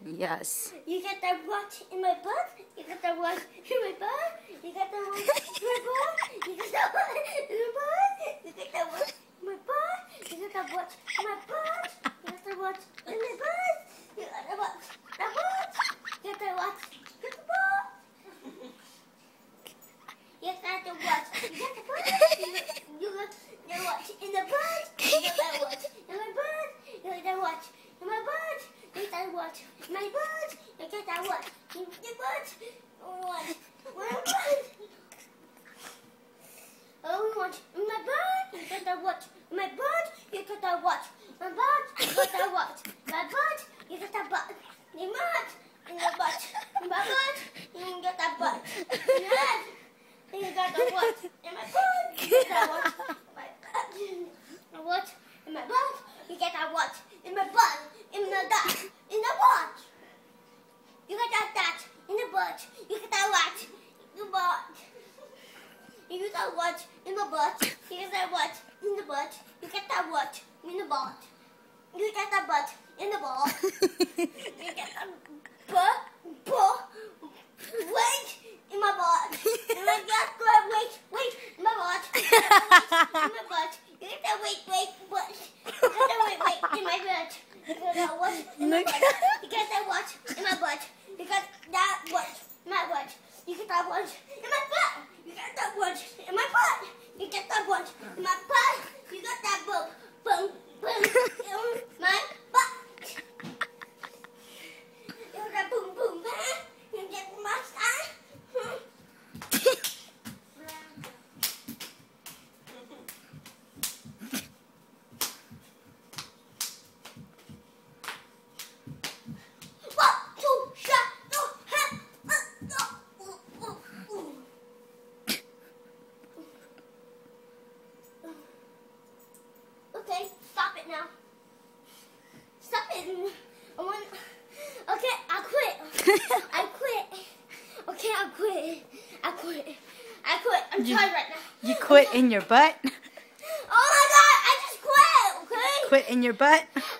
Yes. You get the what in my butt? You get the what in my butt? You get the what in my butt? You get the what in my butt? You get the what in my butt? You get the what in my butt? You get the what in my butt? You get the what? The what? You get the what? Get the what? You get the what? You get the what? You get the what in the butt? You get the what in my butt? You get the what in my butt? You get that what? My butt? You get that what? Your butt? What? What? Oh, what? My butt? You get that what? My butt? You get that what? My butt? You get that what? My butt? You get that butt? Your butt? In the butt? My butt? You get that butt? Yes. You got the what? In my butt? You get that what? My butt? What? In my butt? You get that what? In my butt? In the duck? In the what? You get that in the butt. You get that what? In the butt. You get that what? In the butt. You get that what? In the butt. You get that what? In the butt. You get that butt in the ball. You get that butt. Wait in my butt. In my butt. Wait in my butt. In my butt. You get that wait butt. You get that wait in my butt. You get that what in my butt. You get that what in my butt. You got that what in my butt. You get that what in my butt. You get that what in my butt. You get that what in my butt. You got that boom in my butt. You got that boom man. You get my side. Okay, stop it now. Stop it. Okay, I quit. Okay, I quit. I'm tired right now. You quit in your butt? Oh my God, I just quit, okay? Quit in your butt?